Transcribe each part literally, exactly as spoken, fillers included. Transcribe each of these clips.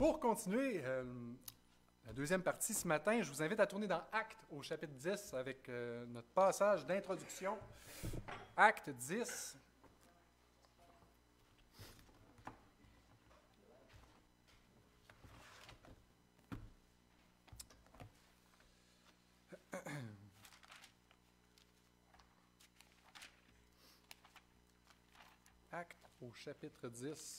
pour continuer euh, la deuxième partie ce matin, je vous invite à tourner dans Actes au chapitre dix avec euh, notre passage d'introduction. Actes dix. Actes au chapitre dix.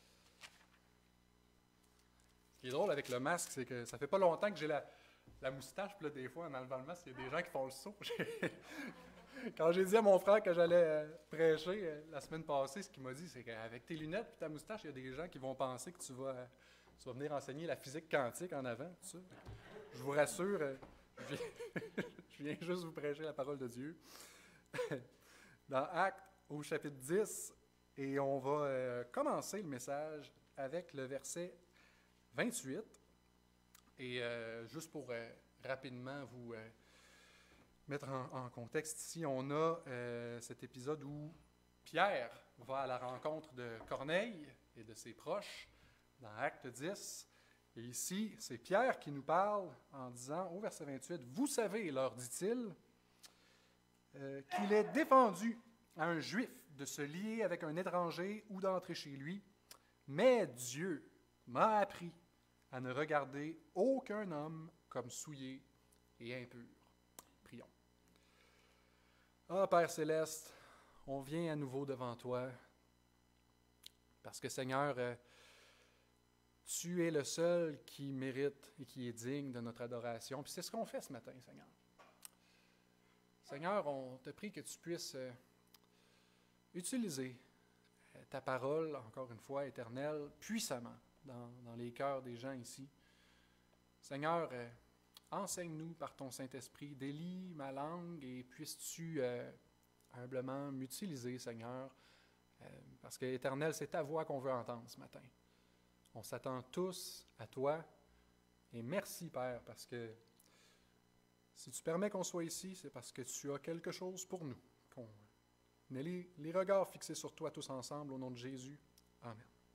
Ce qui est drôle avec le masque, c'est que ça fait pas longtemps que j'ai la, la moustache, puis là, des fois, en enlevant le masque, il y a des gens qui font le saut. Quand j'ai dit à mon frère que j'allais euh, prêcher euh, la semaine passée, ce qu'il m'a dit, c'est qu'avec tes lunettes et ta moustache, il y a des gens qui vont penser que tu vas, euh, tu vas venir enseigner la physique quantique en avant, tout ça. Je vous rassure, euh, je, viens, je viens juste vous prêcher la parole de Dieu. Dans Actes, au chapitre dix, et on va euh, commencer le message avec le verset vingt-huit. Et euh, juste pour euh, rapidement vous euh, mettre en, en contexte ici, on a euh, cet épisode où Pierre va à la rencontre de Corneille et de ses proches dans Acte dix. Et ici, c'est Pierre qui nous parle en disant au verset vingt-huit, « Vous savez, leur dit-il, euh, qu'il est défendu à un juif de se lier avec un étranger ou d'entrer chez lui, mais Dieu m'a appris à ne regarder aucun homme comme souillé et impur. » Prions. Ah, Père Céleste, on vient à nouveau devant toi, parce que Seigneur, euh, tu es le seul qui mérite et qui est digne de notre adoration. Puis c'est ce qu'on fait ce matin, Seigneur. Seigneur, on te prie que tu puisses euh, utiliser euh, ta parole, encore une fois, éternelle, puissamment dans, dans les cœurs des gens ici. Seigneur, euh, enseigne-nous par ton Saint-Esprit, délie ma langue et puisses-tu euh, humblement m'utiliser, Seigneur, euh, parce que, Éternel, c'est ta voix qu'on veut entendre ce matin. On s'attend tous à toi et merci, Père, parce que si tu permets qu'on soit ici, c'est parce que tu as quelque chose pour nous. Qu'on ait les, les regards fixés sur toi tous ensemble, au nom de Jésus. Amen.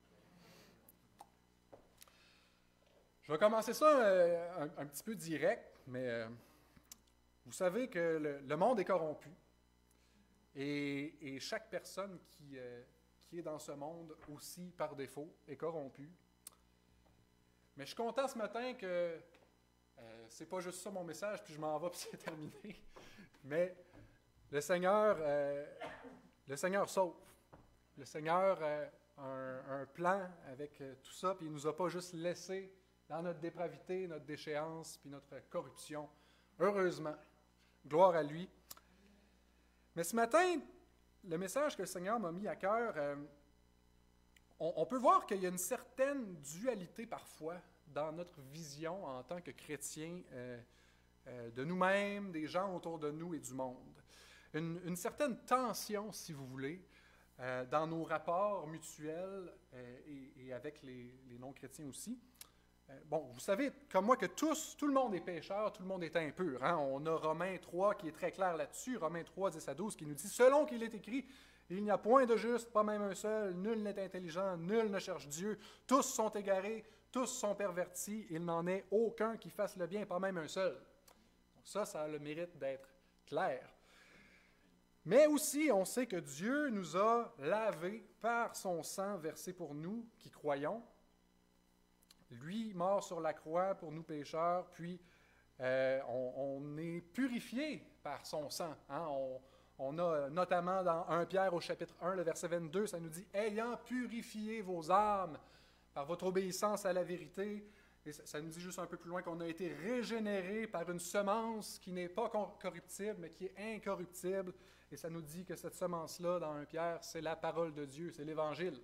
Je vais commencer ça euh, un, un petit peu direct, mais euh, vous savez que le, le monde est corrompu et, et chaque personne qui, euh, qui est dans ce monde aussi par défaut est corrompue. Mais je suis content ce matin que euh, c'est pas juste ça mon message, puis je m'en vais, puis c'est terminé. Mais le Seigneur, euh, le Seigneur sauve. Le Seigneur euh, a un, un plan avec euh, tout ça, puis il ne nous a pas juste laissé dans notre dépravité, notre déchéance, puis notre corruption. Heureusement. Gloire à lui. Mais ce matin, le message que le Seigneur m'a mis à cœur, euh, on, on peut voir qu'il y a une certaine dualité parfois dans notre vision en tant que chrétiens euh, euh, de nous-mêmes, des gens autour de nous et du monde. Une, une certaine tension, si vous voulez, euh, dans nos rapports mutuels euh, et, et avec les, les non-chrétiens aussi. Bon, vous savez, comme moi, que tous, tout le monde est pécheur, tout le monde est impur. Hein? On a Romains trois qui est très clair là-dessus, Romains trois, dix à douze, qui nous dit « Selon qu'il est écrit, il n'y a point de juste, pas même un seul, nul n'est intelligent, nul ne cherche Dieu, tous sont égarés, tous sont pervertis, il n'en est aucun qui fasse le bien, pas même un seul. » Donc ça, ça a le mérite d'être clair. Mais aussi, on sait que Dieu nous a lavés par son sang versé pour nous qui croyons. Lui, mort sur la croix pour nous pécheurs, puis euh, on, on est purifié par son sang. Hein? On, on a notamment dans Première Pierre au chapitre un, le verset vingt-deux, ça nous dit « Ayant purifié vos âmes par votre obéissance à la vérité », et ça, ça nous dit juste un peu plus loin qu'on a été régénérés par une semence qui n'est pas corruptible, mais qui est incorruptible. Et ça nous dit que cette semence-là, dans Première Pierre, c'est la parole de Dieu, c'est l'Évangile.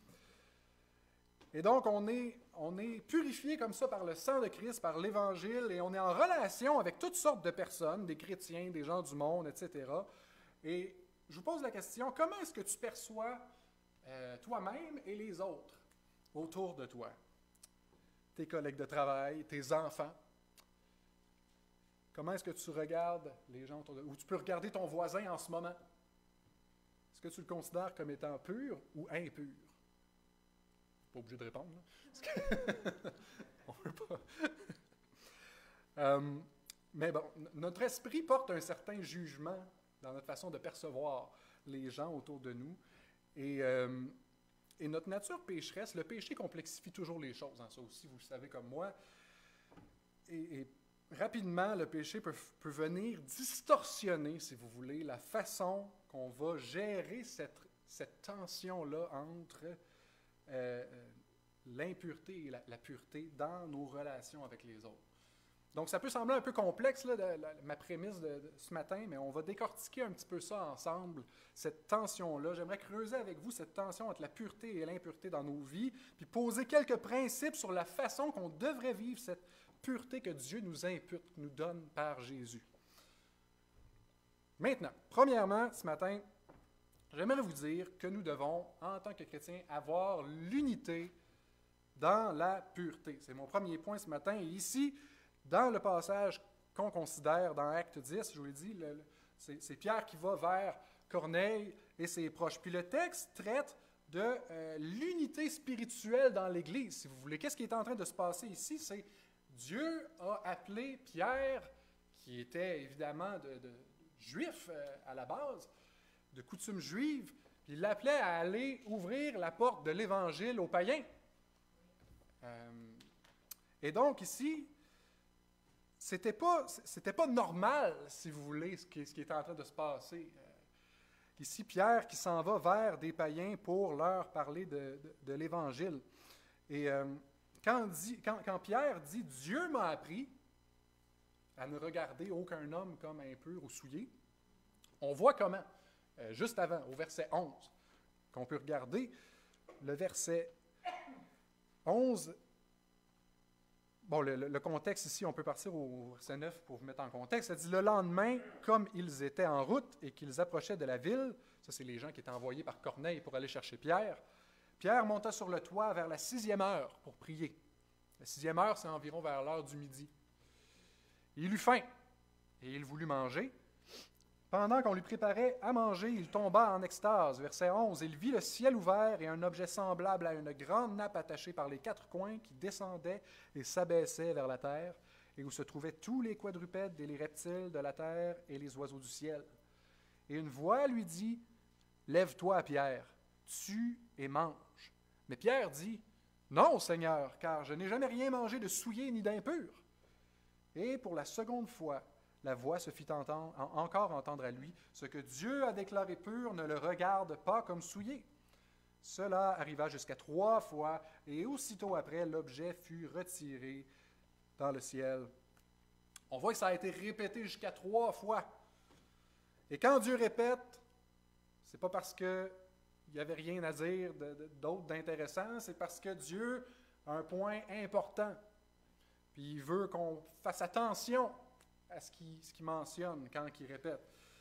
Et donc, on est, on est purifié comme ça par le sang de Christ, par l'Évangile, et on est en relation avec toutes sortes de personnes, des chrétiens, des gens du monde, et cetera. Et je vous pose la question, comment est-ce que tu perçois euh, toi-même et les autres autour de toi? Tes collègues de travail, tes enfants. Comment est-ce que tu regardes les gens autour de toi? Ou tu peux regarder ton voisin en ce moment. Est-ce que tu le considères comme étant pur ou impur? pas obligé de répondre. Là, parce que on veut pas. euh, mais bon, notre esprit porte un certain jugement dans notre façon de percevoir les gens autour de nous. Et, euh, et notre nature pécheresse, le péché complexifie toujours les choses. Hein, ça aussi, vous le savez comme moi. Et, et rapidement, le péché peut, peut venir distorsionner, si vous voulez, la façon qu'on va gérer cette, cette tension-là entre euh, l'impureté et la, la pureté dans nos relations avec les autres. Donc, ça peut sembler un peu complexe, là, de, de, ma prémisse de, de ce matin, mais on va décortiquer un petit peu ça ensemble, cette tension-là. J'aimerais creuser avec vous cette tension entre la pureté et l'impureté dans nos vies, puis poser quelques principes sur la façon qu'on devrait vivre cette pureté que Dieu nous impute, nous donne par Jésus. Maintenant, premièrement, ce matin, j'aimerais vous dire que nous devons, en tant que chrétiens, avoir l'unité dans la pureté. C'est mon premier point ce matin. Et ici, dans le passage qu'on considère dans Acte dix, je vous l'ai dit, le, le, c'est, c'est Pierre qui va vers Corneille et ses proches. Puis le texte traite de euh, l'unité spirituelle dans l'Église, si vous voulez. Qu'est-ce qui est en train de se passer ici? C'est Dieu a appelé Pierre, qui était évidemment de, de juif euh, à la base, de coutume juive, puis il l'appelait à aller ouvrir la porte de l'Évangile aux païens. Euh, et donc ici, c'était pas, c'était pas normal, si vous voulez, ce qui, ce qui était en train de se passer. Euh, ici, Pierre qui s'en va vers des païens pour leur parler de, de, de l'Évangile. Et euh, quand, dit, quand, quand Pierre dit « Dieu m'a appris à ne regarder aucun homme comme impur ou souillé », on voit comment, euh, juste avant, au verset onze, qu'on peut regarder, le verset onze. Bon, le, le contexte ici, on peut partir au verset neuf pour vous mettre en contexte. Ça dit « Le lendemain, comme ils étaient en route et qu'ils approchaient de la ville », ça c'est les gens qui étaient envoyés par Corneille pour aller chercher Pierre, Pierre monta sur le toit vers la sixième heure pour prier. La sixième heure, c'est environ vers l'heure du midi. Il eut faim et il voulut manger. Pendant qu'on lui préparait à manger, il tomba en extase. Verset onze. Il vit le ciel ouvert et un objet semblable à une grande nappe attachée par les quatre coins qui descendait et s'abaissait vers la terre, et où se trouvaient tous les quadrupèdes et les reptiles de la terre et les oiseaux du ciel. Et une voix lui dit, « Lève-toi, Pierre, tue et mange. » Mais Pierre dit, « Non, Seigneur, car je n'ai jamais rien mangé de souillé ni d'impur. » Et pour la seconde fois, la voix se fit entendre, encore entendre à lui, « Ce que Dieu a déclaré pur ne le regarde pas comme souillé. » Cela arriva jusqu'à trois fois, et aussitôt après, l'objet fut retiré dans le ciel. On voit que ça a été répété jusqu'à trois fois. Et quand Dieu répète, c'est pas parce qu'il n'y avait rien à dire de, de, d'autre d'intéressant, c'est parce que Dieu a un point important. Puis il veut qu'on fasse attention à ce qu'il, ce qu'il mentionne quand il répète.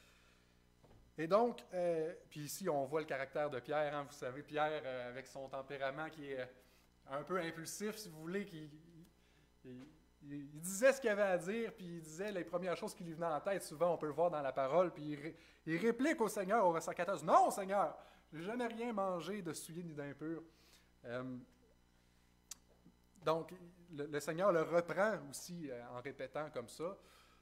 Et donc, euh, puis ici, on voit le caractère de Pierre. Hein, vous savez, Pierre, euh, avec son tempérament qui est un peu impulsif, si vous voulez, qui, il, il, il disait ce qu'il avait à dire, puis il disait les premières choses qui lui venaient en tête. Souvent, on peut le voir dans la parole, puis il, il réplique au Seigneur, au verset quatorze, « Non, Seigneur, je n'ai jamais rien mangé de souillé ni d'impur. Euh, » Donc, le, le Seigneur le reprend aussi euh, en répétant comme ça.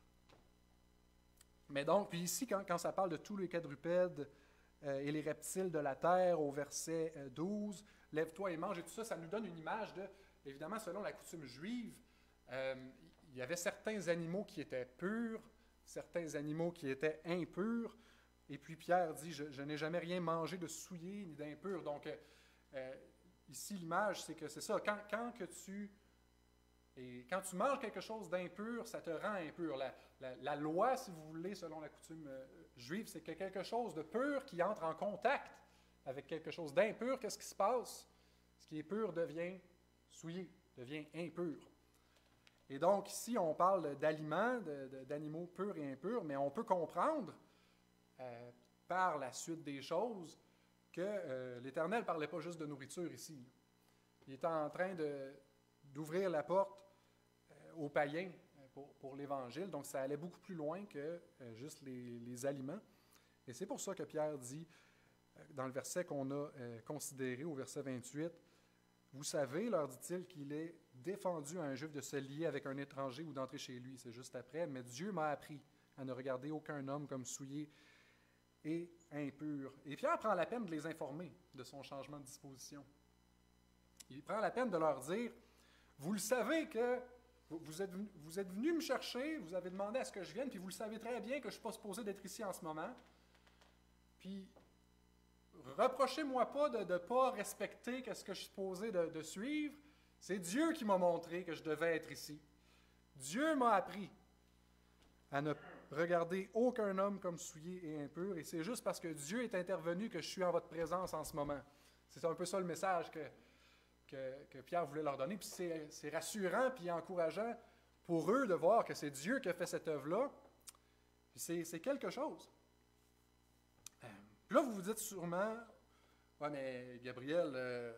Mais donc, puis ici, quand, quand ça parle de tous les quadrupèdes euh, et les reptiles de la terre, au verset euh, douze, « Lève-toi et mange » et tout ça, ça nous donne une image de, évidemment, selon la coutume juive, euh, il y avait certains animaux qui étaient purs, certains animaux qui étaient impurs, et puis Pierre dit, je, « Je n'ai jamais rien mangé de souillé ni d'impur. » Donc, euh, euh, ici, l'image, c'est que c'est ça, quand, quand que tu... Et quand tu manges quelque chose d'impur, ça te rend impur. La, la, la loi, si vous voulez, selon la coutume euh, juive, c'est que quelque chose de pur qui entre en contact avec quelque chose d'impur, qu'est-ce qui se passe? Ce qui est pur devient souillé, devient impur. Et donc, ici, on parle d'aliments, de, de, d'animaux purs et impurs, mais on peut comprendre, euh, par la suite des choses, que euh, l'Éternel ne parlait pas juste de nourriture ici. Il était en train de, d'ouvrir la porte aux païens pour, pour l'Évangile. Donc, ça allait beaucoup plus loin que euh, juste les, les aliments. Et c'est pour ça que Pierre dit, euh, dans le verset qu'on a euh, considéré, au verset vingt-huit, « Vous savez, leur dit-il, qu'il est défendu à un Juif de se lier avec un étranger ou d'entrer chez lui. C'est juste après. Mais Dieu m'a appris à ne regarder aucun homme comme souillé et impur. Et Pierre prend la peine de les informer de son changement de disposition. Il prend la peine de leur dire, vous le savez que vous êtes, vous êtes venus me chercher, vous avez demandé à ce que je vienne, puis vous le savez très bien que je ne suis pas supposé d'être ici en ce moment. Puis, reprochez-moi pas de ne pas respecter ce que je suis supposé de, de suivre. C'est Dieu qui m'a montré que je devais être ici. Dieu m'a appris à ne regarder aucun homme comme souillé et impur, et c'est juste parce que Dieu est intervenu que je suis en votre présence en ce moment. C'est un peu ça le message que, que, que Pierre voulait leur donner, puis c'est, c'est rassurant puis encourageant pour eux de voir que c'est Dieu qui a fait cette œuvre-là, puis c'est, c'est quelque chose. Puis là, vous vous dites sûrement, « Ouais, mais Gabriel, euh,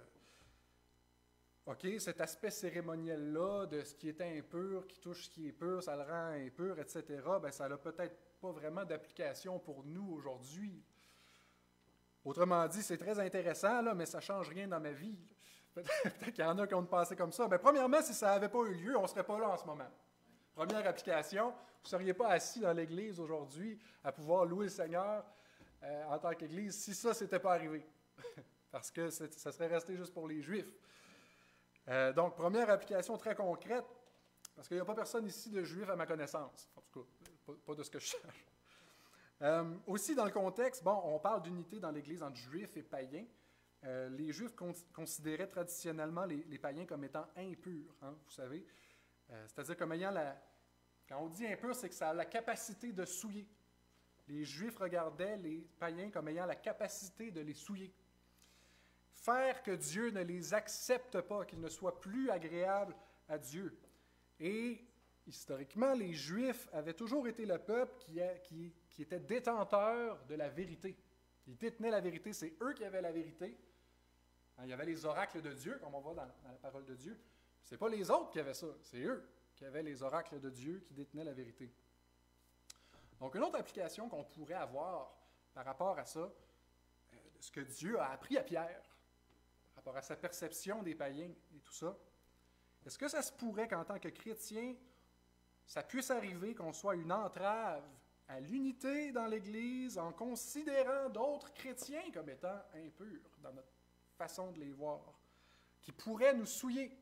OK, cet aspect cérémoniel-là de ce qui était impur, qui touche ce qui est pur, ça le rend impur, et cetera, bien, ça n'a peut-être pas vraiment d'application pour nous aujourd'hui. Autrement dit, c'est très intéressant, là, mais ça ne change rien dans ma vie. Peut-être qu'il y en a qui ont pensé comme ça. Bien, premièrement, si ça n'avait pas eu lieu, on ne serait pas là en ce moment. Première application, vous ne seriez pas assis dans l'Église aujourd'hui à pouvoir louer le Seigneur euh, en tant qu'Église si ça, ce n'était pas arrivé. Parce que ça serait resté juste pour les Juifs. Euh, donc, première application très concrète, parce qu'il n'y a pas personne ici de Juif à ma connaissance. En tout cas, pas, pas de ce que je cherche. Euh, aussi, dans le contexte, bon, on parle d'unité dans l'Église entre Juifs et païens. Euh, les Juifs con- considéraient traditionnellement les, les païens comme étant impurs, hein, vous savez. Euh, c'est-à-dire comme ayant la... Quand on dit impur, c'est que ça a la capacité de souiller. Les Juifs regardaient les païens comme ayant la capacité de les souiller. Faire que Dieu ne les accepte pas, qu'ils ne soient plus agréables à Dieu. Et historiquement, les Juifs avaient toujours été le peuple qui, a, qui, qui était détenteur de la vérité. Ils détenaient la vérité, c'est eux qui avaient la vérité. Il y avait les oracles de Dieu, comme on voit dans, dans la parole de Dieu. Ce n'est pas les autres qui avaient ça, c'est eux qui avaient les oracles de Dieu, qui détenaient la vérité. Donc, une autre application qu'on pourrait avoir par rapport à ça, euh, ce que Dieu a appris à Pierre, par rapport à sa perception des païens et tout ça, est-ce que ça se pourrait qu'en tant que chrétien, ça puisse arriver qu'on soit une entrave à l'unité dans l'Église en considérant d'autres chrétiens comme étant impurs dans notre façon de les voir, qui pourraient nous souiller?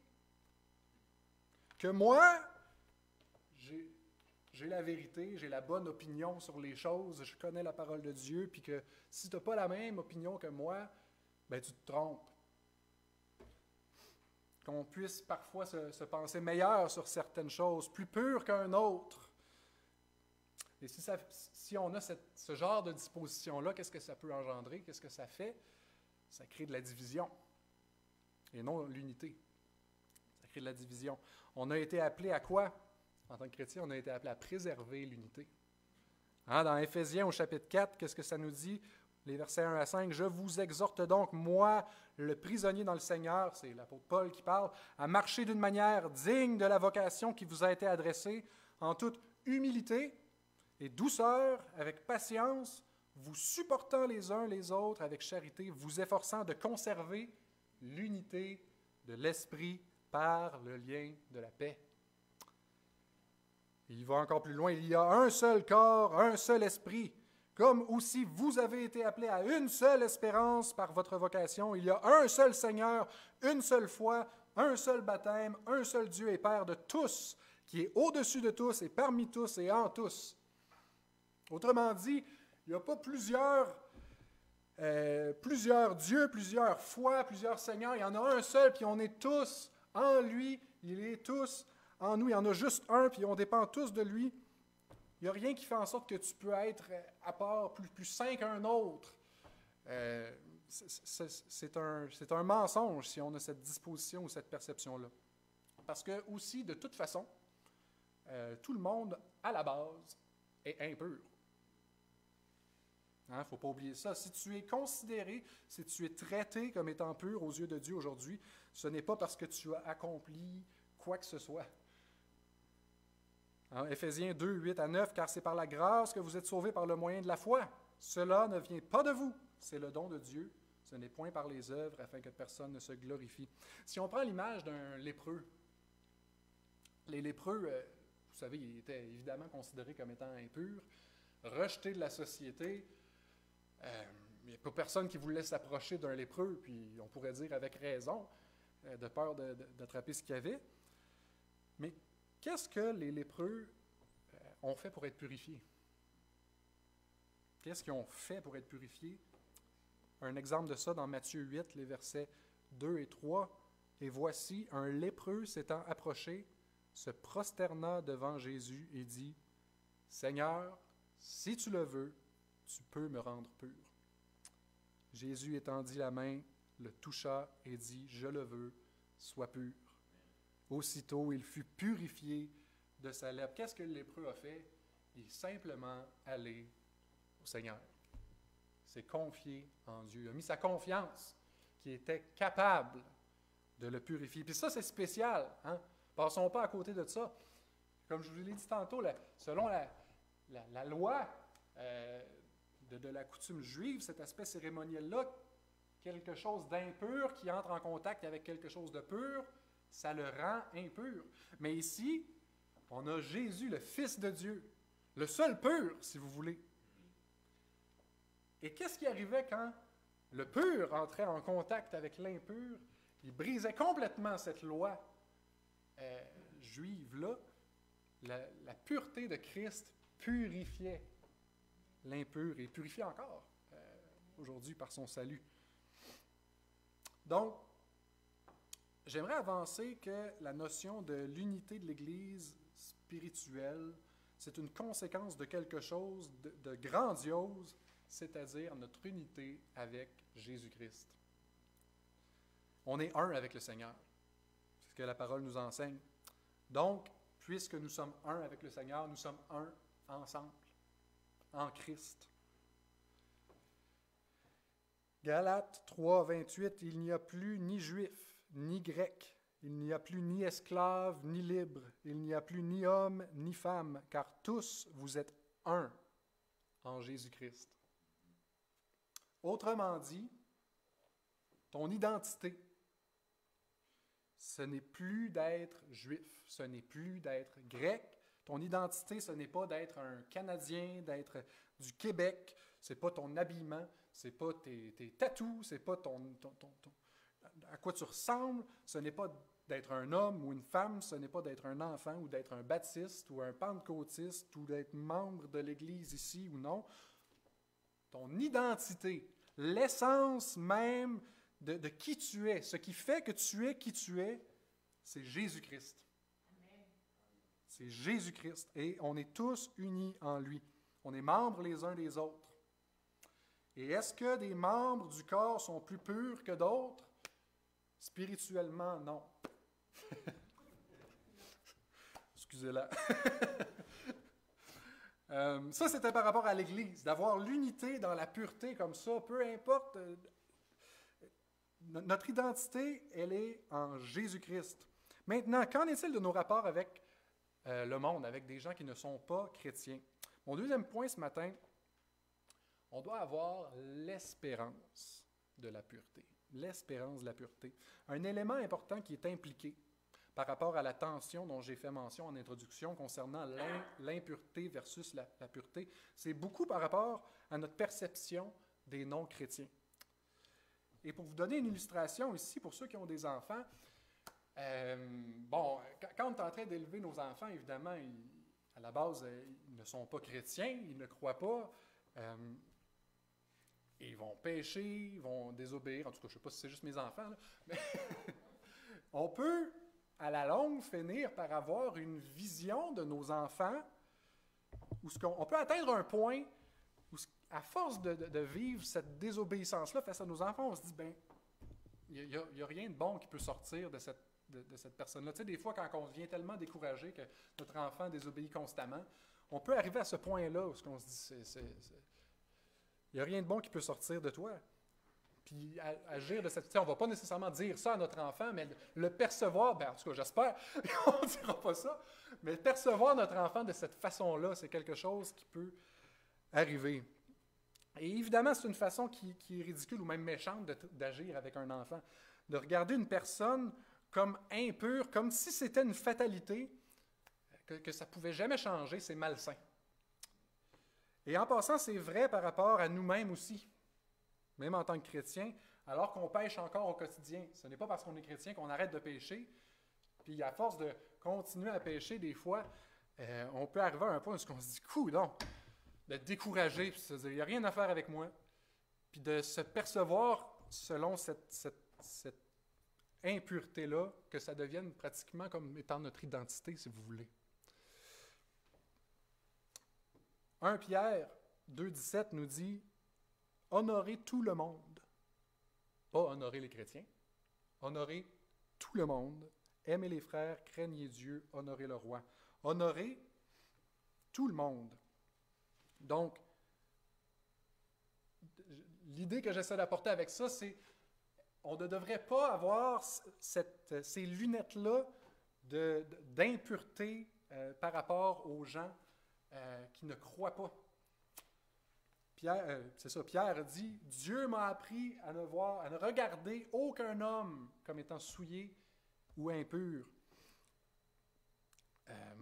Que moi, j'ai, j'ai la vérité, j'ai la bonne opinion sur les choses, je connais la parole de Dieu, puis que si tu n'as pas la même opinion que moi, ben tu te trompes. Qu'on puisse parfois se, se penser meilleur sur certaines choses, plus pur qu'un autre. Et si, ça, si on a cette, ce genre de disposition-là, qu'est-ce que ça peut engendrer? Qu'est-ce que ça fait? Ça crée de la division, et non l'unité. Ça crée de la division. On a été appelé à quoi? En tant que chrétien, on a été appelé à préserver l'unité. Hein, dans Éphésiens, au chapitre quatre, qu'est-ce que ça nous dit? Les versets un à cinq, « Je vous exhorte donc, moi, le prisonnier dans le Seigneur, » c'est l'apôtre Paul qui parle, « à marcher d'une manière digne de la vocation qui vous a été adressée, en toute humilité et douceur, avec patience, vous supportant les uns les autres avec charité, vous efforçant de conserver l'unité de l'esprit par le lien de la paix. » Il va encore plus loin, « Il y a un seul corps, un seul esprit, comme aussi vous avez été appelés à une seule espérance par votre vocation. Il y a un seul Seigneur, une seule foi, un seul baptême, un seul Dieu et Père de tous, qui est au-dessus de tous et parmi tous et en tous. » Autrement dit, il n'y a pas plusieurs, euh, plusieurs dieux, plusieurs foi, plusieurs seigneurs. Il y en a un seul, puis on est tous en lui. Il est tous en nous. Il y en a juste un, puis on dépend tous de lui. Il n'y a rien qui fait en sorte que tu peux être à part, plus, plus saint qu'un autre. Euh, c'est, c'est, c'est, un, c'est un mensonge si on a cette disposition ou cette perception-là. Parce que aussi, de toute façon, euh, tout le monde, à la base, est impur. Il hein, ne faut pas oublier ça. Si tu es considéré, si tu es traité comme étant pur aux yeux de Dieu aujourd'hui, ce n'est pas parce que tu as accompli quoi que ce soit. Hein, Éphésiens deux, huit à neuf, « Car c'est par la grâce que vous êtes sauvés par le moyen de la foi. Cela ne vient pas de vous, c'est le don de Dieu. Ce n'est point par les œuvres, afin que personne ne se glorifie. Si on prend l'image d'un lépreux, les lépreux, euh, vous savez, ils étaient évidemment considérés comme étant impurs, rejetés de la société. Euh, il n'y a pas personne qui voulait s'approcher d'un lépreux, puis on pourrait dire avec raison, euh, de peur de, de, d'attraper ce qu'il y avait. Mais qu'est-ce que les lépreux euh, ont fait pour être purifiés? Qu'est-ce qu'ils ont fait pour être purifiés? Un exemple de ça dans Matthieu huit, les versets deux et trois. « Et voici, un lépreux s'étant approché, se prosterna devant Jésus et dit, « Seigneur, si tu le veux, tu peux me rendre pur. » Jésus étendit la main, le toucha et dit, « Je le veux, sois pur. » Aussitôt, il fut purifié de sa lèpre. Qu'est-ce que le lépreux a fait? Il est simplement allé au Seigneur. Il s'est confié en Dieu. Il a mis sa confiance qui était capable de le purifier. Puis ça, c'est spécial. Hein? Passons pas à côté de ça. Comme je vous l'ai dit tantôt, la, selon la, la, la loi euh, de, de la coutume juive, cet aspect cérémoniel-là, quelque chose d'impur qui entre en contact avec quelque chose de pur, ça le rend impur. Mais ici, on a Jésus, le Fils de Dieu, le seul pur, si vous voulez. Et qu'est-ce qui arrivait quand le pur entrait en contact avec l'impur? Il brisait complètement cette loi euh, juive-là. La, la pureté de Christ purifiait l'impur et purifie encore euh, aujourd'hui par son salut. Donc, j'aimerais avancer que la notion de l'unité de l'Église spirituelle, c'est une conséquence de quelque chose de, de grandiose, c'est-à-dire notre unité avec Jésus-Christ. On est un avec le Seigneur. C'est ce que la parole nous enseigne. Donc, puisque nous sommes un avec le Seigneur, nous sommes un ensemble, en Christ. Galates trois, vingt-huit, « Il n'y a plus ni juif, ni grec, il n'y a plus ni esclave, ni libre, il n'y a plus ni homme, ni femme, car tous vous êtes un en Jésus-Christ. » Autrement dit, ton identité, ce n'est plus d'être juif, ce n'est plus d'être grec. Ton identité, ce n'est pas d'être un Canadien, d'être du Québec, ce n'est pas ton habillement, ce n'est pas tes, tes tatous, ce n'est pas ton, ton, ton, ton, à quoi tu ressembles, ce n'est pas d'être un homme ou une femme, ce n'est pas d'être un enfant ou d'être un baptiste ou un pentecôtiste ou d'être membre de l'Église ici ou non. Ton identité, l'essence même de, de qui tu es, ce qui fait que tu es qui tu es, c'est Jésus-Christ. Amen. C'est Jésus-Christ et on est tous unis en lui. On est membres les uns des autres. Et est-ce que des membres du corps sont plus purs que d'autres? Spirituellement, non. Excusez-la. euh, ça, c'était par rapport à l'Église, d'avoir l'unité dans la pureté comme ça, peu importe. Euh, notre identité, elle est en Jésus-Christ. Maintenant, qu'en est-il de nos rapports avec euh, le monde, avec des gens qui ne sont pas chrétiens? Mon deuxième point ce matin, on doit avoir l'espérance de la pureté. L'espérance de la pureté. Un élément important qui est impliqué par rapport à la tension dont j'ai fait mention en introduction concernant l'im, l'impureté versus la, la pureté, c'est beaucoup par rapport à notre perception des non-chrétiens. Et pour vous donner une illustration ici, pour ceux qui ont des enfants, euh, bon, quand, quand on est en train d'élever nos enfants, évidemment, ils, à la base, ils ne sont pas chrétiens, ils ne croient pas. Euh, Ils vont pécher, ils vont désobéir. En tout cas, je ne sais pas si c'est juste mes enfants, là, mais on peut, à la longue, finir par avoir une vision de nos enfants où ce qu'on, on peut atteindre un point où, à force de, de, de vivre cette désobéissance-là face à nos enfants, on se dit, ben, il n'y a, a rien de bon qui peut sortir de cette, de, de cette personne-là. Tu sais, des fois, quand on devient tellement découragé que notre enfant désobéit constamment, on peut arriver à ce point-là où ce qu'on se dit, c'est... c'est, c'est il n'y a rien de bon qui peut sortir de toi. Puis agir de cette façon, on ne va pas nécessairement dire ça à notre enfant, mais le percevoir, ben en tout cas j'espère, on ne dira pas ça, mais percevoir notre enfant de cette façon-là, c'est quelque chose qui peut arriver. Et évidemment, c'est une façon qui, qui est ridicule ou même méchante de, d'agir avec un enfant, de regarder une personne comme impure, comme si c'était une fatalité, que, que ça ne pouvait jamais changer, c'est malsain. Et en passant, c'est vrai par rapport à nous-mêmes aussi, même en tant que chrétiens, alors qu'on pêche encore au quotidien. Ce n'est pas parce qu'on est chrétien qu'on arrête de pécher, puis à force de continuer à pécher, des fois, euh, on peut arriver à un point où on se dit « coudonc », d'être découragé, puis de se dire « il n'y a rien à faire avec moi », puis de se percevoir selon cette, cette, cette impureté-là, que ça devienne pratiquement comme étant notre identité, si vous voulez. premier Pierre deux dix-sept nous dit « honorez tout le monde ». Pas honorer les chrétiens, honorer tout le monde, aimez les frères, craignez Dieu, honorez le roi. Honorer tout le monde. Donc, l'idée que j'essaie d'apporter avec ça, c'est on ne devrait pas avoir cette, ces lunettes-là de, d'impureté euh, par rapport aux gens euh, qui ne croient pas. Pierre, euh, c'est ça, Pierre dit « Dieu m'a appris à ne voir, à ne regarder aucun homme comme étant souillé ou impur. Euh, »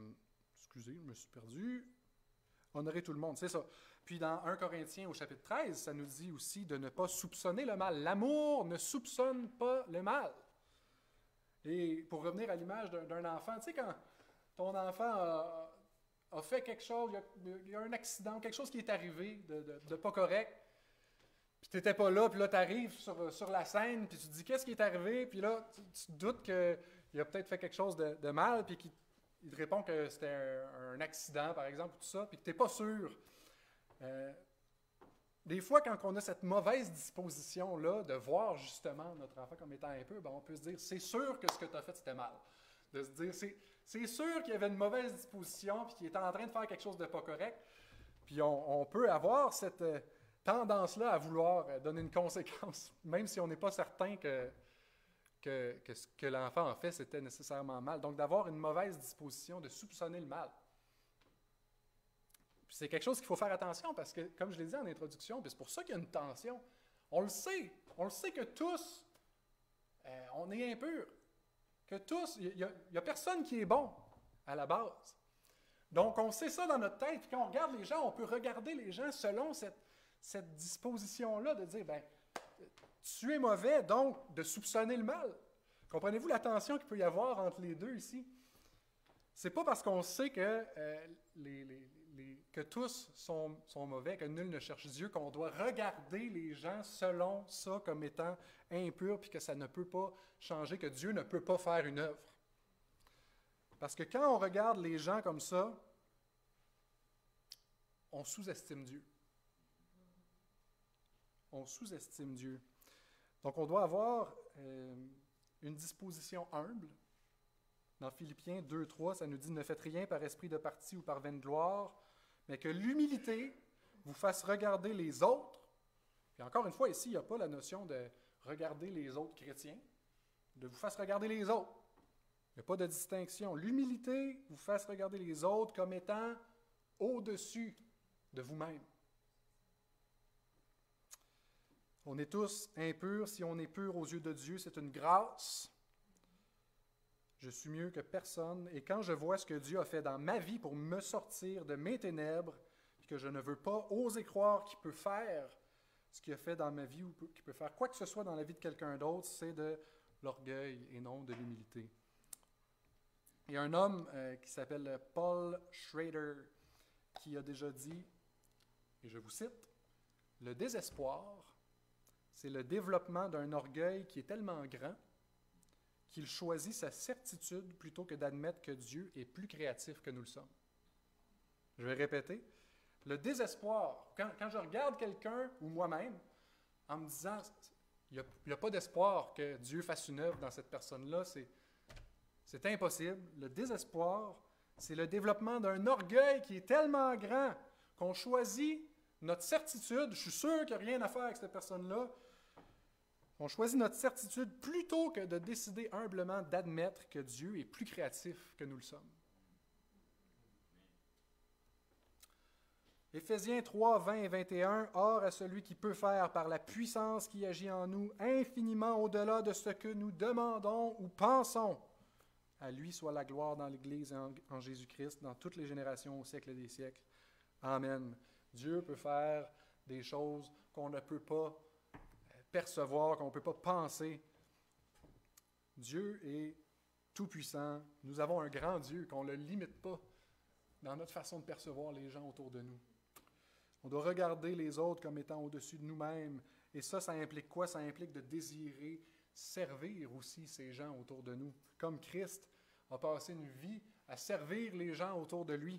Excusez, je me suis perdu. Honorer tout le monde, c'est ça. Puis dans premier Corinthiens au chapitre treize, ça nous dit aussi de ne pas soupçonner le mal. L'amour ne soupçonne pas le mal. Et pour revenir à l'image d'un, d'un enfant, tu sais, quand ton enfant a, a fait quelque chose, il y, a, il y a un accident, quelque chose qui est arrivé de, de, de pas correct, puis tu n'étais pas là, puis là, tu arrives sur, sur la scène, puis tu te dis, qu'est-ce qui est arrivé? Puis là, tu, tu doutes qu'il a peut-être fait quelque chose de, de mal, puis qu'il il te répond que c'était un, un accident, par exemple, tout ça, puis que tu n'es pas sûr. Euh, des fois, quand on a cette mauvaise disposition-là de voir justement notre enfant comme étant un peu, ben on peut se dire, c'est sûr que ce que tu as fait, c'était mal. De se dire, c'est, c'est sûr qu'il y avait une mauvaise disposition, puis qu'il était en train de faire quelque chose de pas correct. Puis on, on peut avoir cette euh, tendance-là à vouloir euh, donner une conséquence, même si on n'est pas certain que, que, que ce que l'enfant a fait, c'était nécessairement mal. Donc, d'avoir une mauvaise disposition, de soupçonner le mal. Puis c'est quelque chose qu'il faut faire attention parce que, comme je l'ai dit en introduction, puis c'est pour ça qu'il y a une tension. On le sait. On le sait que tous, euh, on est impurs. Que tous, il n'y a, a personne qui est bon à la base. Donc, on sait ça dans notre tête. Puis quand on regarde les gens, on peut regarder les gens selon cette, cette disposition-là de dire, ben, tu es mauvais, donc de soupçonner le mal. Comprenez-vous la tension qu'il peut y avoir entre les deux ici? C'est pas parce qu'on sait que, euh, les, les, les, que tous sont, sont mauvais, que nul ne cherche Dieu, qu'on doit regarder les gens selon ça comme étant impurs, puis que ça ne peut pas changer, que Dieu ne peut pas faire une œuvre. Parce que quand on regarde les gens comme ça, on sous-estime Dieu. On sous-estime Dieu. Donc, on doit avoir euh, une disposition humble. Dans Philippiens deux trois, ça nous dit « Ne faites rien par esprit de parti ou par vaine gloire, mais que l'humilité vous fasse regarder les autres. » Et encore une fois, ici, il n'y a pas la notion de regarder les autres chrétiens, de vous fasse regarder les autres. Il n'y a pas de distinction. L'humilité vous fasse regarder les autres comme étant au-dessus de vous-même. On est tous impurs. Si on est pur aux yeux de Dieu, c'est une grâce. Je suis mieux que personne. Et quand je vois ce que Dieu a fait dans ma vie pour me sortir de mes ténèbres, et que je ne veux pas oser croire qu'il peut faire ce qu'il a fait dans ma vie ou qu'il peut faire quoi que ce soit dans la vie de quelqu'un d'autre, c'est de l'orgueil et non de l'humilité. Il y a un homme euh, qui s'appelle Paul Schrader qui a déjà dit, et je vous cite, « Le désespoir, c'est le développement d'un orgueil qui est tellement grand qu'il choisit sa certitude plutôt que d'admettre que Dieu est plus créatif que nous le sommes. » Je vais répéter. Le désespoir, quand, quand je regarde quelqu'un ou moi-même en me disant « il n'y a, a pas d'espoir que Dieu fasse une œuvre dans cette personne-là, c'est, c'est impossible. » Le désespoir, c'est le développement d'un orgueil qui est tellement grand qu'on choisit notre certitude. Je suis sûr qu'il n'y a rien à faire avec cette personne-là. On choisit notre certitude plutôt que de décider humblement d'admettre que Dieu est plus créatif que nous le sommes. Éphésiens trois, vingt et vingt et un, « Or à celui qui peut faire par la puissance qui agit en nous infiniment au-delà de ce que nous demandons ou pensons. À lui soit la gloire dans l'Église et en, en Jésus-Christ, dans toutes les générations, au siècle des siècles. Amen. » Dieu peut faire des choses qu'on ne peut pas percevoir, qu'on ne peut pas penser. Dieu est tout-puissant. Nous avons un grand Dieu, qu'on ne le limite pas dans notre façon de percevoir les gens autour de nous. On doit regarder les autres comme étant au-dessus de nous-mêmes. Et ça, ça implique quoi? Ça implique de désirer servir aussi ces gens autour de nous. Comme Christ a passé une vie à servir les gens autour de lui.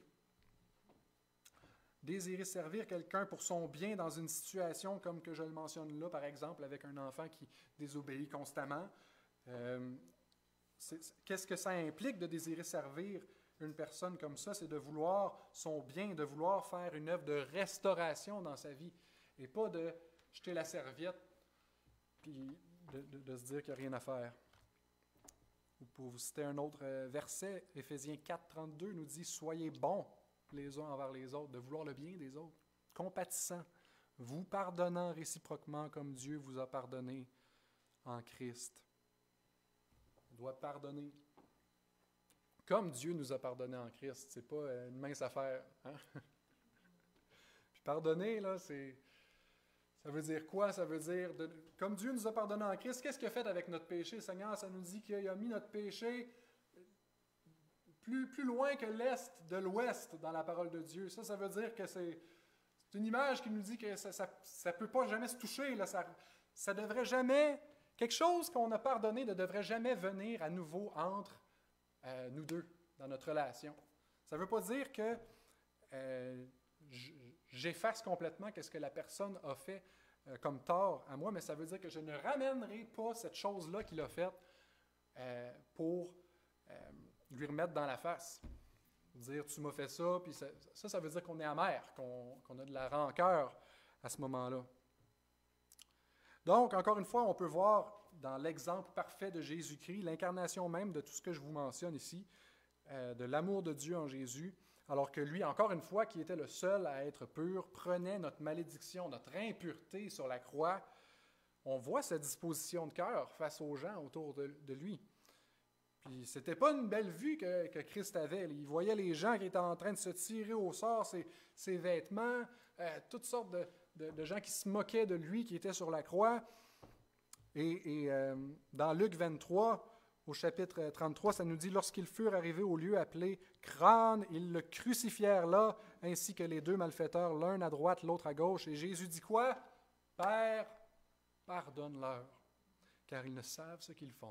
Désirer servir quelqu'un pour son bien dans une situation comme que je le mentionne là, par exemple, avec un enfant qui désobéit constamment. Euh, c'est, qu'est-ce que ça implique de désirer servir une personne comme ça? C'est de vouloir son bien, de vouloir faire une œuvre de restauration dans sa vie et pas de jeter la serviette puis de, de, de se dire qu'il n'y a rien à faire. Ou pour vous citer un autre verset, Éphésiens quatre, trente-deux nous dit « Soyez bons les uns envers les autres, de vouloir le bien des autres, compatissants, vous pardonnant réciproquement comme Dieu vous a pardonné en Christ. » On doit pardonner comme Dieu nous a pardonné en Christ. Ce n'est pas une mince affaire. Hein? Puis pardonner, là, c'est, ça veut dire quoi? Ça veut dire, de, comme Dieu nous a pardonné en Christ, qu'est-ce qu'il a fait avec notre péché? Seigneur, ça nous dit qu'il a mis notre péché Plus, plus loin que l'est de l'ouest dans la parole de Dieu. Ça, ça veut dire que c'est, c'est une image qui nous dit que ça ne peut pas jamais se toucher. Là, ça ça devrait jamais, quelque chose qu'on a pardonné ne devrait jamais venir à nouveau entre euh, nous deux dans notre relation. Ça ne veut pas dire que euh, j'efface complètement ce que la personne a fait euh, comme tort à moi, mais ça veut dire que je ne ramènerai pas cette chose-là qu'il a faite euh, pour euh, lui remettre dans la face. Dire, tu m'as fait ça, puis ça, ça, ça veut dire qu'on est amer, qu'on, qu'on a de la rancœur à ce moment-là. Donc, encore une fois, on peut voir dans l'exemple parfait de Jésus-Christ, l'incarnation même de tout ce que je vous mentionne ici, euh, de l'amour de Dieu en Jésus, alors que lui, encore une fois, qui était le seul à être pur, prenait notre malédiction, notre impureté sur la croix. On voit cette disposition de cœur face aux gens autour de, de lui. Puis, c'était pas une belle vue que, que Christ avait. Il voyait les gens qui étaient en train de se tirer au sort, ses, ses vêtements, euh, toutes sortes de, de, de gens qui se moquaient de lui, qui étaient sur la croix. Et, et euh, dans Luc vingt-trois, au chapitre trente-trois, ça nous dit « Lorsqu'ils furent arrivés au lieu appelé Crâne, ils le crucifièrent là, ainsi que les deux malfaiteurs, l'un à droite, l'autre à gauche. » Et Jésus dit quoi? « Père, pardonne-leur, car ils ne savent ce qu'ils font. »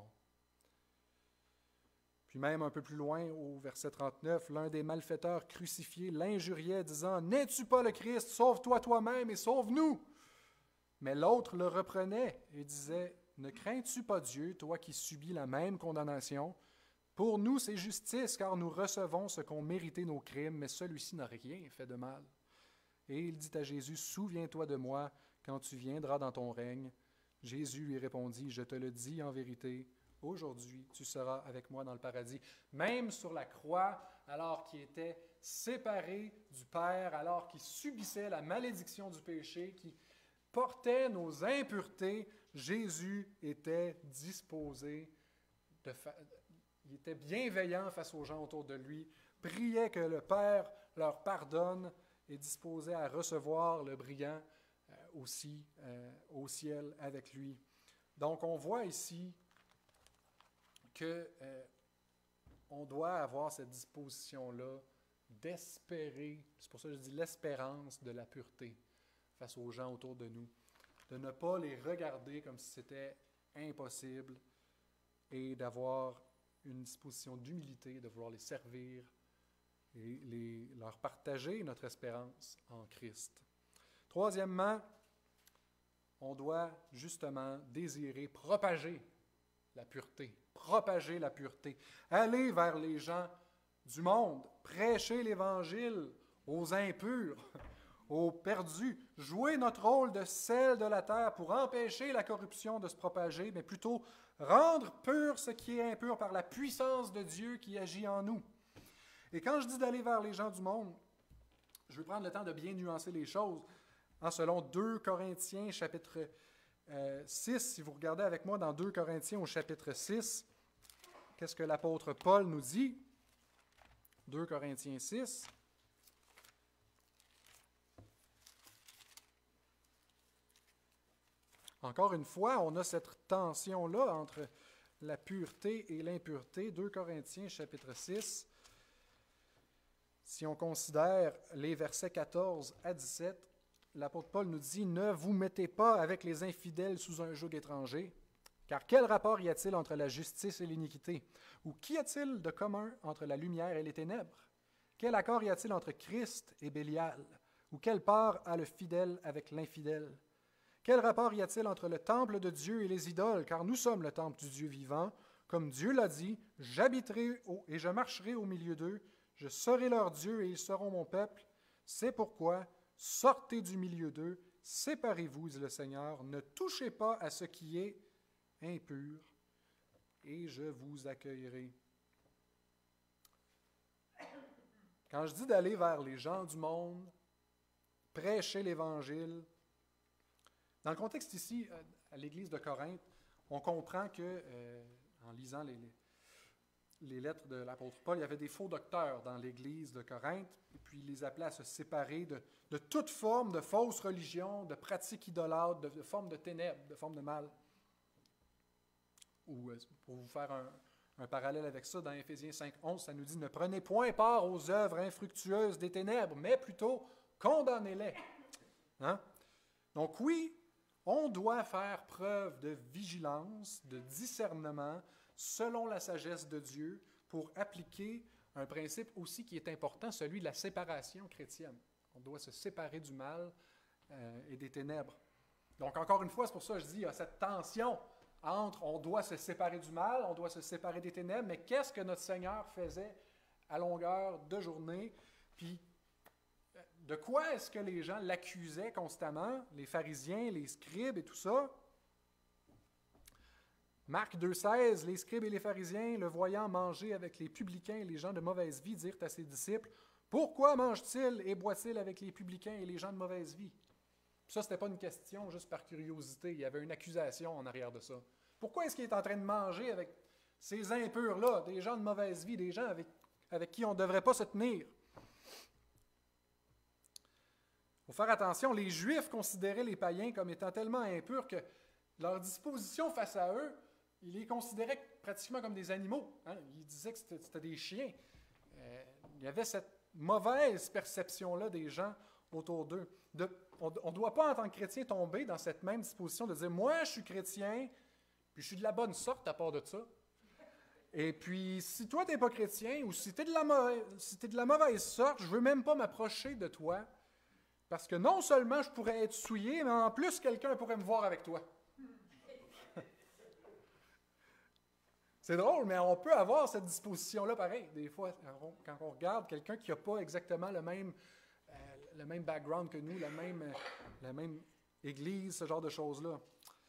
Puis même un peu plus loin, au verset trente-neuf, l'un des malfaiteurs crucifiés l'injuriait, disant « N'es-tu pas le Christ? Sauve-toi toi-même et sauve-nous! » Mais l'autre le reprenait et disait « Ne crains-tu pas Dieu, toi qui subis la même condamnation? Pour nous, c'est justice, car nous recevons ce qu'ont mérité nos crimes, mais celui-ci n'a rien fait de mal. » Et il dit à Jésus « Souviens-toi de moi quand tu viendras dans ton règne. » Jésus lui répondit « Je te le dis en vérité, aujourd'hui, tu seras avec moi dans le paradis. » Même sur la croix, alors qu'il était séparé du Père, alors qu'il subissait la malédiction du péché, qui portait nos impuretés, Jésus était disposé, de fa... il était bienveillant face aux gens autour de lui, priait que le Père leur pardonne et disposé à recevoir le brillant euh, aussi euh, au ciel avec lui. Donc on voit ici que euh, on doit avoir cette disposition-là d'espérer, c'est pour ça que je dis l'espérance de la pureté face aux gens autour de nous, de ne pas les regarder comme si c'était impossible et d'avoir une disposition d'humilité, de vouloir les servir et les, leur partager notre espérance en Christ. Troisièmement, on doit justement désirer propager la pureté, propager la pureté, aller vers les gens du monde, prêcher l'Évangile aux impurs, aux perdus, jouer notre rôle de sel de la terre pour empêcher la corruption de se propager, mais plutôt rendre pur ce qui est impur par la puissance de Dieu qui agit en nous. Et quand je dis d'aller vers les gens du monde, je Je vais prendre le temps de bien nuancer les choses. En selon deux Corinthiens, chapitre euh, six, si vous regardez avec moi dans deux Corinthiens au chapitre six, qu'est-ce que l'apôtre Paul nous dit? deux Corinthiens six. Encore une fois, on a cette tension-là entre la pureté et l'impureté. deux Corinthiens, chapitre six. Si on considère les versets quatorze à dix-sept, l'apôtre Paul nous dit « Ne vous mettez pas avec les infidèles sous un joug étranger, car quel rapport y a-t-il entre la justice et l'iniquité? Ou qu'y a-t-il de commun entre la lumière et les ténèbres? Quel accord y a-t-il entre Christ et Bélial? Ou quelle part a le fidèle avec l'infidèle? Quel rapport y a-t-il entre le temple de Dieu et les idoles? Car nous sommes le temple du Dieu vivant. Comme Dieu l'a dit, j'habiterai au, et je marcherai au milieu d'eux. Je serai leur Dieu et ils seront mon peuple. C'est pourquoi, sortez du milieu d'eux, séparez-vous, dit le Seigneur. Ne touchez pas à ce qui est impur, et je vous accueillerai. Quand je dis d'aller vers les gens du monde, prêcher l'Évangile, dans le contexte ici, à l'Église de Corinthe, on comprend que, euh, en lisant les, les lettres de l'apôtre Paul, il y avait des faux docteurs dans l'Église de Corinthe, et puis il les appelait à se séparer de, de toute forme de fausse religion, de pratiques idolâtres, de, de formes de ténèbres, de formes de mal. Ou, euh, pour vous faire un, un parallèle avec ça, dans Éphésiens cinq onze, ça nous dit « Ne prenez point part aux œuvres infructueuses des ténèbres, mais plutôt condamnez-les. Hein? » Donc oui, on doit faire preuve de vigilance, de discernement, selon la sagesse de Dieu, pour appliquer un principe aussi qui est important, celui de la séparation chrétienne. On doit se séparer du mal euh, et des ténèbres. Donc encore une fois, c'est pour ça que je dis, il y a cette tension entre on doit se séparer du mal, on doit se séparer des ténèbres, mais qu'est-ce que notre Seigneur faisait à longueur de journée? Puis de quoi est-ce que les gens l'accusaient constamment, les pharisiens, les scribes et tout ça? Marc deux seize, les scribes et les pharisiens, le voyant manger avec les publicains et les gens de mauvaise vie, dirent à ses disciples, « Pourquoi mange-t-il et boit-il avec les publicains et les gens de mauvaise vie? » Ça, ce n'était pas une question juste par curiosité, il y avait une accusation en arrière de ça. Pourquoi est-ce qu'il est en train de manger avec ces impurs-là, des gens de mauvaise vie, des gens avec, avec qui on ne devrait pas se tenir? Il faut faire attention, les Juifs considéraient les païens comme étant tellement impurs que leur disposition face à eux, ils les considéraient pratiquement comme des animaux. Hein? Ils disaient que c'était, c'était des chiens. Euh, il y avait cette mauvaise perception-là des gens autour d'eux. De, on ne doit pas, en tant que chrétien, tomber dans cette même disposition de dire « Moi, je suis chrétien, puis je suis de la bonne sorte à part de ça. Et puis, si toi, tu n'es pas chrétien, ou si tu es de la mauvaise, si t'es de la mauvaise sorte, je ne veux même pas m'approcher de toi. Parce que non seulement je pourrais être souillé, mais en plus, quelqu'un pourrait me voir avec toi. » C'est drôle, mais on peut avoir cette disposition-là pareil. Des fois, quand on regarde quelqu'un qui n'a pas exactement le même, euh, le même background que nous, la même, euh, la même église, ce genre de choses-là.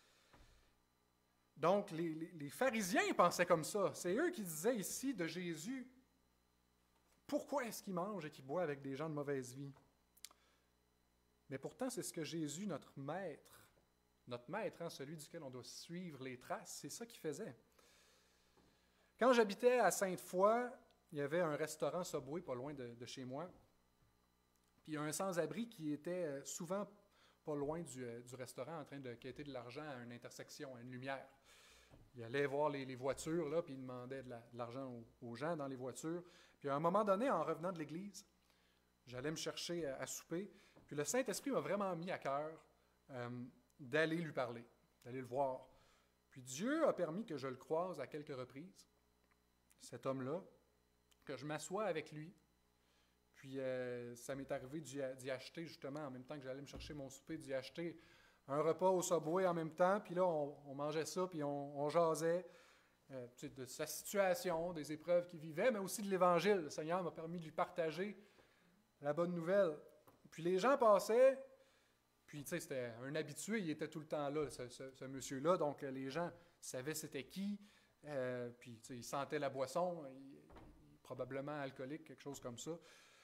Donc, les, les, les pharisiens pensaient comme ça. C'est eux qui disaient ici de Jésus, pourquoi est-ce qu'il mange et qu'il boit avec des gens de mauvaise vie? Mais pourtant, c'est ce que Jésus, notre maître, notre maître, hein, celui duquel on doit suivre les traces, c'est ça qu'il faisait. Quand j'habitais à Sainte-Foy, il y avait un restaurant Subway pas loin de, de chez moi. Puis il y a un sans-abri qui était souvent pas loin du, du restaurant en train de quêter de l'argent à une intersection, à une lumière. Il allait voir les, les voitures, là, puis il demandait de, la, de l'argent aux, aux gens dans les voitures. Puis à un moment donné, en revenant de l'église, j'allais me chercher à, à souper. Puis le Saint-Esprit m'a vraiment mis à cœur euh, d'aller lui parler, d'aller le voir. Puis Dieu a permis que je le croise à quelques reprises, cet homme-là, que je m'assoie avec lui. Puis euh, ça m'est arrivé d'y, d'y acheter, justement, en même temps que j'allais me chercher mon souper, d'y acheter un repas au Subway en même temps. Puis là, on, on mangeait ça, puis on, on jasait euh, de sa situation, des épreuves qu'il vivait, mais aussi de l'Évangile. Le Seigneur m'a permis de lui partager la bonne nouvelle. Puis les gens passaient, puis tu sais, c'était un habitué, il était tout le temps là, ce, ce, ce monsieur-là, donc les gens savaient c'était qui, euh, puis tu sais, ils sentaient la boisson, il, probablement alcoolique, quelque chose comme ça.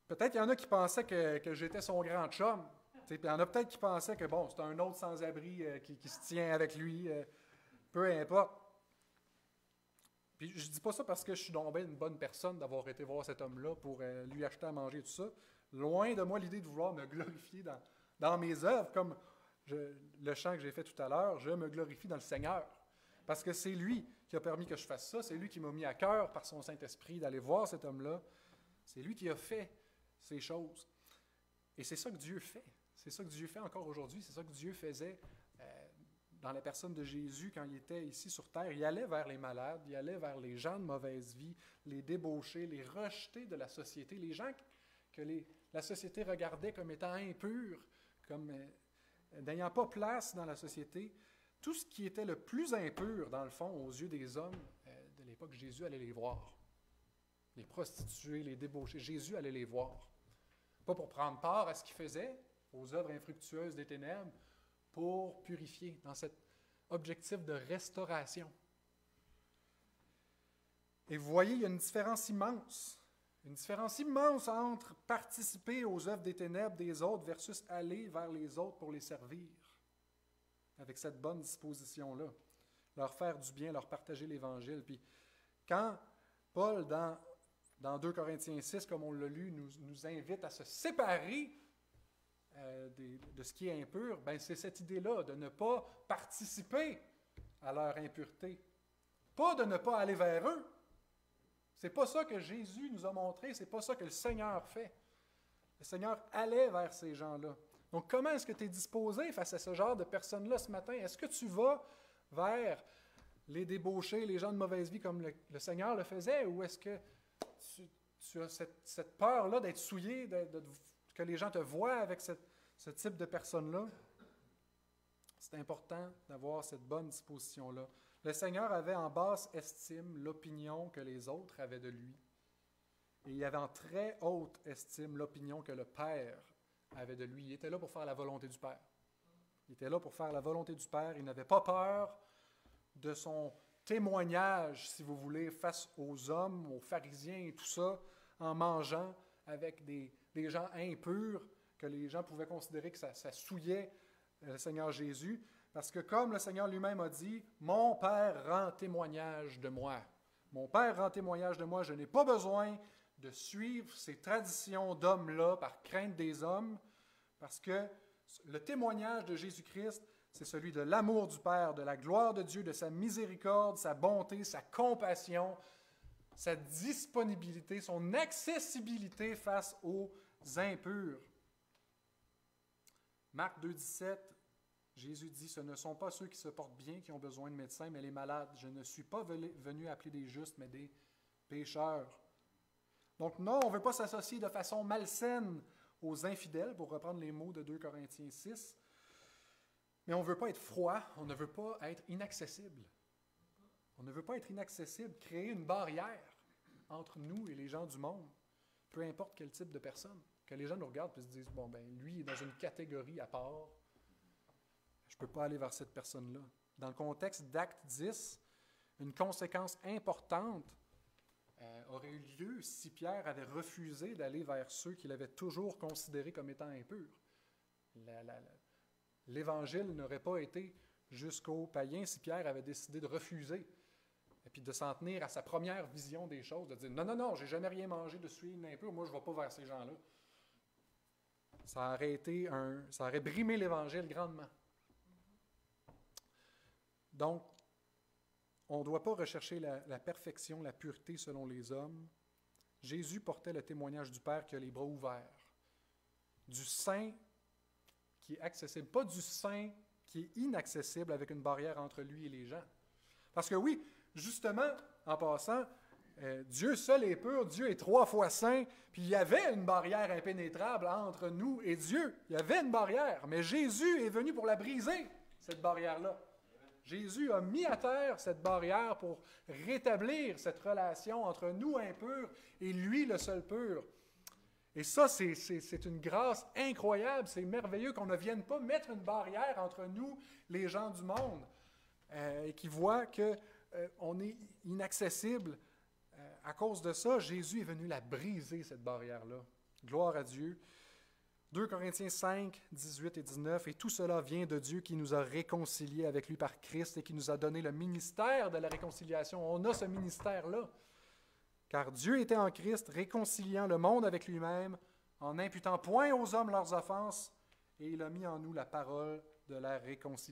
Peut-être qu'il y en a qui pensaient que, que j'étais son grand chum. Puis il y en a peut-être qui pensaient que, bon, c'est un autre sans-abri euh, qui, qui se tient avec lui. Euh, peu importe. Puis je dis pas ça parce que je suis donc bien une bonne personne d'avoir été voir cet homme-là pour euh, lui acheter à manger et tout ça. Loin de moi l'idée de vouloir me glorifier dans, dans mes œuvres, comme je, le chant que j'ai fait tout à l'heure, je me glorifie dans le Seigneur. Parce que c'est lui qui a permis que je fasse ça, c'est lui qui m'a mis à cœur par son Saint-Esprit d'aller voir cet homme-là. C'est lui qui a fait ces choses. Et c'est ça que Dieu fait. C'est ça que Dieu fait encore aujourd'hui. C'est ça que Dieu faisait euh, dans la personne de Jésus quand il était ici sur terre. Il allait vers les malades, il allait vers les gens de mauvaise vie, les débauchés, les rejetés de la société, les gens que les, la société regardait comme étant impurs, comme euh, n'ayant pas place dans la société. Tout ce qui était le plus impur, dans le fond, aux yeux des hommes euh, de l'époque, Jésus allait les voir. Les prostituées, les débauchés, Jésus allait les voir. Pas pour prendre part à ce qu'il faisait, aux œuvres infructueuses des ténèbres, pour purifier, dans cet objectif de restauration. Et vous voyez, il y a une différence immense. Une différence immense entre participer aux œuvres des ténèbres des autres versus aller vers les autres pour les servir. Avec cette bonne disposition-là. Leur faire du bien, leur partager l'Évangile. Puis quand Paul, dans, dans deux Corinthiens six, comme on l'a lu, nous, nous invite à se séparer euh, des, de ce qui est impur, ben c'est cette idée-là, de ne pas participer à leur impureté. Pas de ne pas aller vers eux. C'est pas ça que Jésus nous a montré, c'est pas ça que le Seigneur fait. Le Seigneur allait vers ces gens-là. Donc, comment est-ce que tu es disposé face à ce genre de personnes-là ce matin? Est-ce que tu vas vers les débauchés, les gens de mauvaise vie comme le, le Seigneur le faisait, ou est-ce que tu, tu as cette, cette peur-là d'être souillé, de, de, que les gens te voient avec cette, ce type de personnes-là? C'est important d'avoir cette bonne disposition-là. Le Seigneur avait en basse estime l'opinion que les autres avaient de lui. Et il avait en très haute estime l'opinion que le Père avait de lui. Il était là pour faire la volonté du Père. Il était là pour faire la volonté du Père. Il n'avait pas peur de son témoignage, si vous voulez, face aux hommes, aux pharisiens et tout ça, en mangeant avec des, des gens impurs, que les gens pouvaient considérer que ça, ça souillait le Seigneur Jésus. Parce que comme le Seigneur lui-même a dit, « Mon Père rend témoignage de moi. Mon Père rend témoignage de moi. Je n'ai pas besoin de suivre ces traditions d'hommes-là par crainte des hommes, parce que le témoignage de Jésus-Christ, c'est celui de l'amour du Père, de la gloire de Dieu, de sa miséricorde, sa bonté, sa compassion, sa disponibilité, son accessibilité face aux impurs. » Marc deux, dix-sept, Jésus dit, « Ce ne sont pas ceux qui se portent bien qui ont besoin de médecins, mais les malades. Je ne suis pas venu appeler des justes, mais des pécheurs. » Donc non, on ne veut pas s'associer de façon malsaine aux infidèles, pour reprendre les mots de deux Corinthiens six, mais on ne veut pas être froid, on ne veut pas être inaccessible. On ne veut pas être inaccessible, créer une barrière entre nous et les gens du monde, peu importe quel type de personne. Que les gens nous regardent et se disent, bon, ben lui, il est dans une catégorie à part, je ne peux pas aller vers cette personne-là. Dans le contexte d'Acte dix, une conséquence importante Euh, aurait eu lieu si Pierre avait refusé d'aller vers ceux qu'il avait toujours considérés comme étant impurs. La, la, la, l'Évangile n'aurait pas été jusqu'aux païens si Pierre avait décidé de refuser et puis de s'en tenir à sa première vision des choses, de dire « Non, non, non, j'ai jamais rien mangé de souillé ni impur, moi je ne vais pas vers ces gens-là. » Ça aurait été un, ça aurait brimé l'Évangile grandement. Donc, on ne doit pas rechercher la, la perfection, la pureté selon les hommes. Jésus portait le témoignage du Père qui a les bras ouverts. Du saint qui est accessible, pas du saint qui est inaccessible avec une barrière entre lui et les gens. Parce que oui, justement, en passant, euh, Dieu seul est pur, Dieu est trois fois saint, puis il y avait une barrière impénétrable entre nous et Dieu. Il y avait une barrière, mais Jésus est venu pour la briser, cette barrière-là. Jésus a mis à terre cette barrière pour rétablir cette relation entre nous impurs et lui le seul pur. Et ça, c'est, c'est, c'est une grâce incroyable, c'est merveilleux qu'on ne vienne pas mettre une barrière entre nous, les gens du monde, euh, et qui voient qu'on euh, est inaccessible. Euh, à cause de ça, Jésus est venu la briser, cette barrière-là. Gloire à Dieu. deux Corinthiens cinq, dix-huit et dix-neuf, « Et tout cela vient de Dieu qui nous a réconciliés avec lui par Christ et qui nous a donné le ministère de la réconciliation. » On a ce ministère-là. « Car Dieu était en Christ, réconciliant le monde avec lui-même, en n'imputant point aux hommes leurs offenses, et il a mis en nous la parole de la réconciliation. »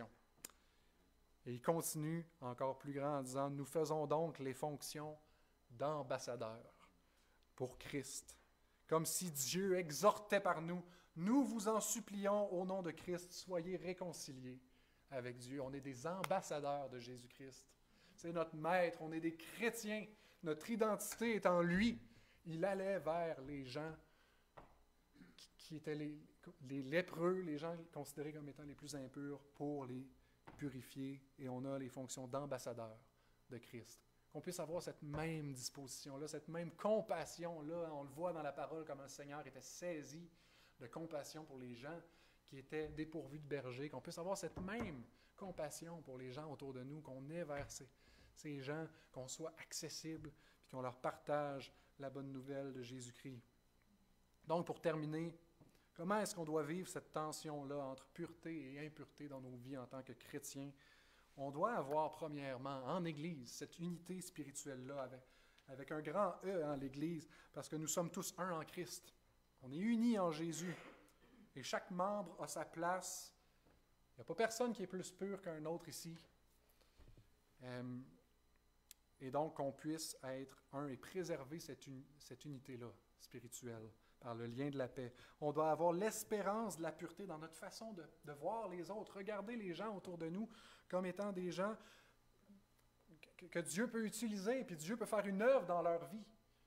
Et il continue encore plus grand en disant, « Nous faisons donc les fonctions d'ambassadeurs pour Christ. » Comme si Dieu exhortait par nous, « Nous vous en supplions au nom de Christ, soyez réconciliés avec Dieu. » On est des ambassadeurs de Jésus-Christ. C'est notre maître, on est des chrétiens. Notre identité est en lui. Il allait vers les gens qui, qui étaient les, les lépreux, les gens considérés comme étant les plus impurs, pour les purifier. Et on a les fonctions d'ambassadeurs de Christ. Qu'on puisse avoir cette même disposition-là, cette même compassion-là. On le voit dans la parole, comme le Seigneur était saisi de compassion pour les gens qui étaient dépourvus de berger. Qu'on puisse avoir cette même compassion pour les gens autour de nous, qu'on ait vers ces, ces gens, qu'on soit accessible, puis qu'on leur partage la bonne nouvelle de Jésus-Christ. Donc, pour terminer, comment est-ce qu'on doit vivre cette tension-là entre pureté et impureté dans nos vies en tant que chrétiens? On doit avoir, premièrement, en Église, cette unité spirituelle-là, avec, avec un grand E en l'Église, parce que nous sommes tous un en Christ. On est unis en Jésus. Et chaque membre a sa place. Il n'y a pas personne qui est plus pur qu'un autre ici. Euh, et donc, qu'on puisse être un et préserver cette, uni, cette unité-là spirituelle par le lien de la paix. On doit avoir l'espérance de la pureté dans notre façon de, de voir les autres. Regarder les gens autour de nous comme étant des gens que, que Dieu peut utiliser, puis Dieu peut faire une œuvre dans leur vie.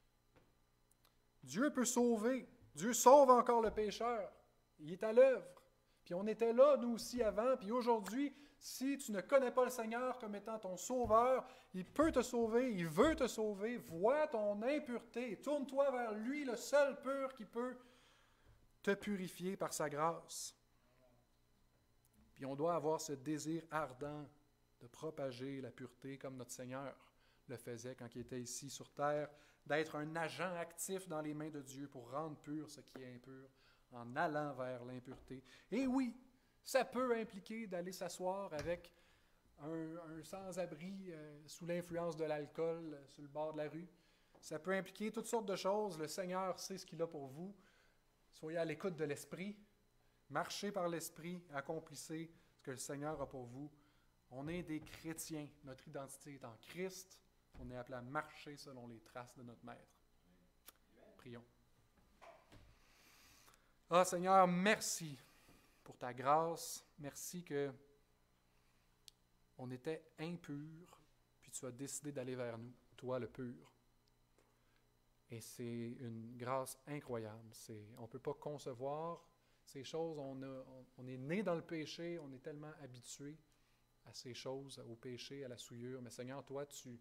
Dieu peut sauver. Dieu sauve encore le pécheur. Il est à l'œuvre. Puis on était là, nous aussi, avant, puis aujourd'hui, si tu ne connais pas le Seigneur comme étant ton sauveur, il peut te sauver, il veut te sauver. Vois ton impureté, tourne-toi vers lui, le seul pur qui peut te purifier par sa grâce. Puis on doit avoir ce désir ardent de propager la pureté comme notre Seigneur le faisait quand il était ici sur terre, d'être un agent actif dans les mains de Dieu pour rendre pur ce qui est impur, en allant vers l'impureté. Et oui, ça peut impliquer d'aller s'asseoir avec un, un sans-abri euh, sous l'influence de l'alcool euh, sur le bord de la rue. Ça peut impliquer toutes sortes de choses. Le Seigneur sait ce qu'il a pour vous. Soyez à l'écoute de l'Esprit. Marchez par l'Esprit. Accomplissez ce que le Seigneur a pour vous. On est des chrétiens. Notre identité est en Christ. On est appelé à marcher selon les traces de notre Maître. Prions. Ah Seigneur, merci pour ta grâce. Merci que on était impurs, puis tu as décidé d'aller vers nous, toi le pur. Et c'est une grâce incroyable. C'est, on ne peut pas concevoir ces choses. On, a, on, on est né dans le péché, on est tellement habitué à ces choses, au péché, à la souillure. Mais Seigneur, toi, tu,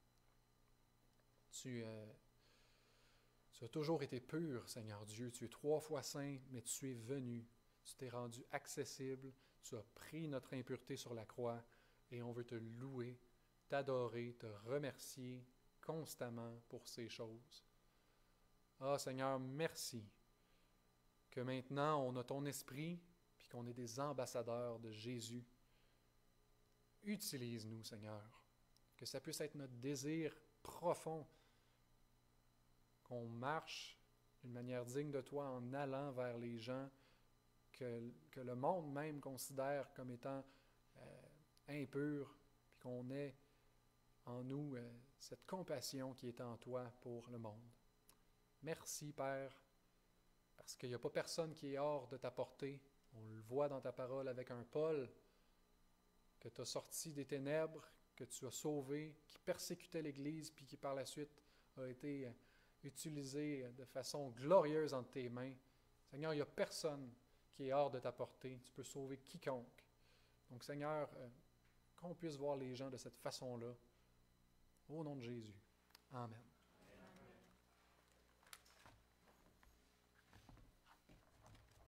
tu, euh, tu as toujours été pur, Seigneur Dieu. Tu es trois fois saint, mais tu es venu. Tu t'es rendu accessible. Tu as pris notre impureté sur la croix et on veut te louer, t'adorer, te remercier constamment pour ces choses. Ah, Seigneur, merci que maintenant on a ton esprit puis qu'on est des ambassadeurs de Jésus. Utilise-nous, Seigneur, que ça puisse être notre désir profond, qu'on marche d'une manière digne de toi en allant vers les gens que, que le monde même considère comme étant euh, impurs, puis qu'on ait en nous euh, cette compassion qui est en toi pour le monde. Merci, Père, parce qu'il n'y a pas personne qui est hors de ta portée. On le voit dans ta parole avec un Paul que tu as sorti des ténèbres, que tu as sauvé, qui persécutait l'Église, puis qui par la suite a été euh, utilisé de façon glorieuse entre tes mains. Seigneur, il n'y a personne qui est hors de ta portée. Tu peux sauver quiconque. Donc, Seigneur, euh, qu'on puisse voir les gens de cette façon-là. Au nom de Jésus. Amen.